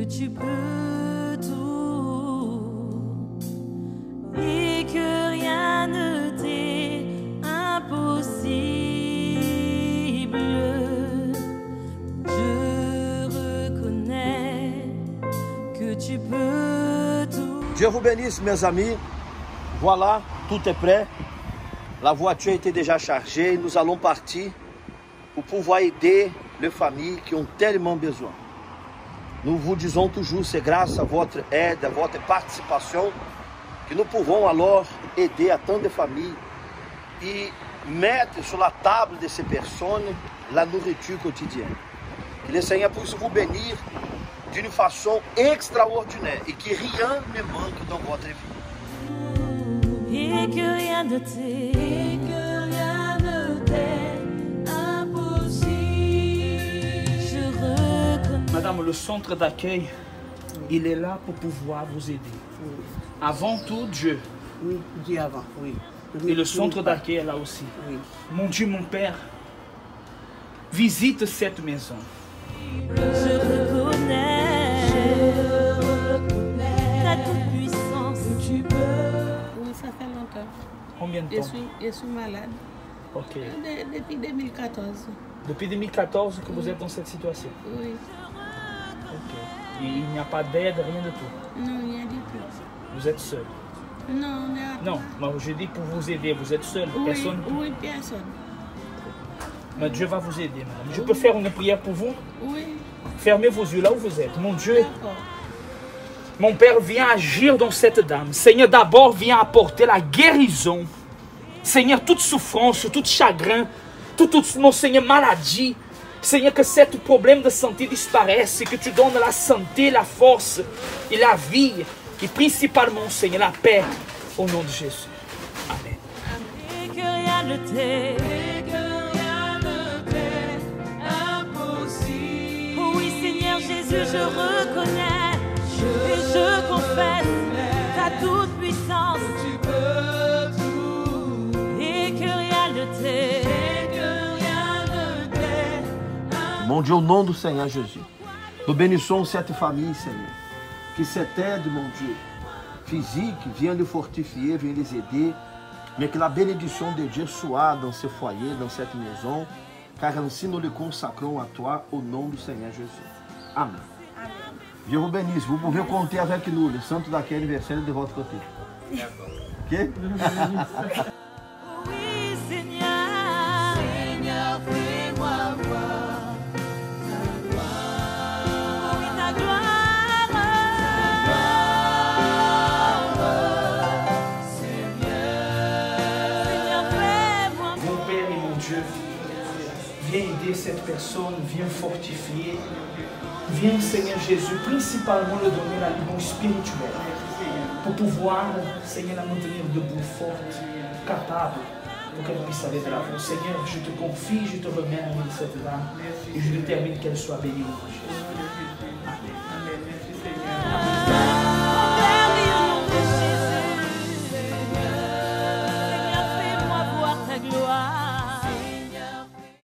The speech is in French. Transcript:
que tu peux tout et que rien ne t'est impossible. Je reconnais que tu peux tout. Dieu vous bénisse, mes amis. Voilà, tout est prêt. La voiture était déjà chargée. Nous allons partir pour pouvoir aider les familles qui ont tellement besoin. Nous vous disons toujours, c'est grâce à votre aide, à votre participation, que nous pouvons alors aider à tant de familles et mettre sur la table de ces personnes la nourriture quotidienne. Que le Seigneur puisse vous bénir d'une façon extraordinaire et que rien ne manque dans votre vie. Et que rien ne t'est impossible. Je reconnais. Madame, le centre d'accueil, il est là pour pouvoir vous aider. Oui. Avant tout, Dieu. Oui, Dieu avant, oui. Et le centre d'accueil est là aussi. Oui. Mon Dieu, mon Père, visite cette maison. Je reconnais ta toute puissance. Tu peux. Oui, ça fait longtemps. Combien de Je temps? suis malade. Ok. Depuis 2014. Depuis 2014 que vous êtes dans cette situation. Oui. Ok. Et il n'y a pas d'aide, rien de tout. Non, rien du tout. Vous êtes seul. Non, on est à... Non, moi je dis pour vous aider, vous êtes seul. Oui, Personne. oui, personne. Mais Dieu va vous aider, madame. Je peux faire une prière pour vous? Oui. Fermez vos yeux là où vous êtes. Mon Dieu, D'accord. mon Père, viens agir dans cette dame. Seigneur, d'abord, viens apporter la guérison. Seigneur, toute souffrance, tout chagrin, toute mon Seigneur, maladie. Seigneur, que ce problème de santé disparaisse et que tu donnes la santé, la force et la vie. Et principalement, Seigneur, la paix. Au nom de Jésus. Amen. Et que rien ne t'est impossible. Oui, Seigneur Jésus, je reconnais et je confesse ta toute puissance. Tu peux tout et que rien ne t'est Mon Dieu, au nom du Seigneur Jésus, nous bénissons cette famille, Seigneur. Que cette aide, mon Dieu, physique, vienne les fortifier, vienne les aider. Mais que la bénédiction de Dieu soit dans ce foyer, dans cette maison. Car ainsi nous le consacrons à toi, au nom du Seigneur Jésus. Amen. Dieu vous bénisse. Vous pouvez compter avec nous, le centre d'accueil universel de votre côté. Ok? Oui, Seigneur. Seigneur, fais-moi voir ta gloire. Oui, ta gloire. Seigneur, fais-moi voir. Mon Père et mon Dieu, viens aider cette personne, viens fortifier. Viens, Seigneur Jésus, principalement le donner la limon spirituelle pour pouvoir, Seigneur, la maintenir debout, forte, capable, pour qu'elle puisse aller de l'avant. Seigneur, je te confie, je te remets à cette dame et je détermine qu'elle soit bénie au nom de Jésus.